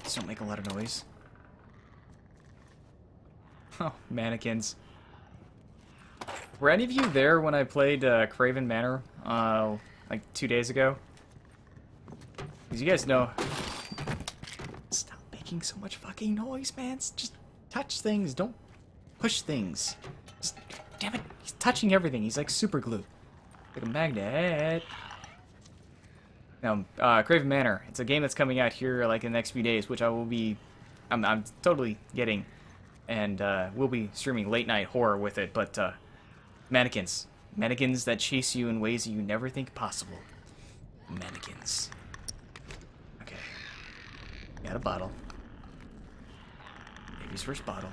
These don't make a lot of noise. Oh, mannequins. Were any of you there when I played Craven Manor, like 2 days ago? Because you guys know... Stop making so much fucking noise, man. Just touch things, don't push things. Just, damn it, he's touching everything. He's like super glue. Like a magnet. Now, Craven Manor. It's a game that's coming out here like in the next few days, which I will be... I'm totally getting. And we'll be streaming late night horror with it, but mannequins. Mannequins that chase you in ways you never think possible. Mannequins. Okay. Got a bottle. Baby's first bottle.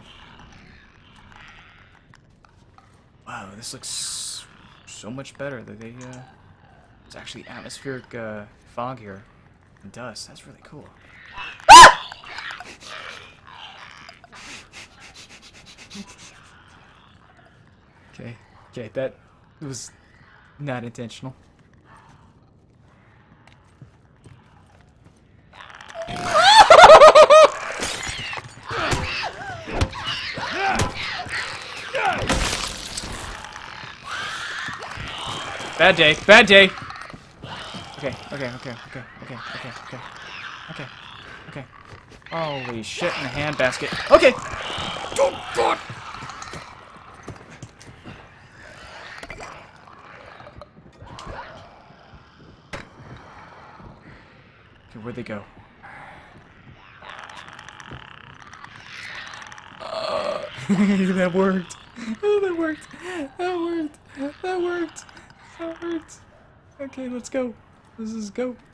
Wow, this looks so much better. That they, it's actually atmospheric fog here and dust. That's really cool. Okay, that was not intentional. Bad day, bad day. Okay. Holy shit in the handbasket. Okay. Oh God. Where'd they go? That worked. Oh, that worked. That worked. Okay, let's go. Let's just go.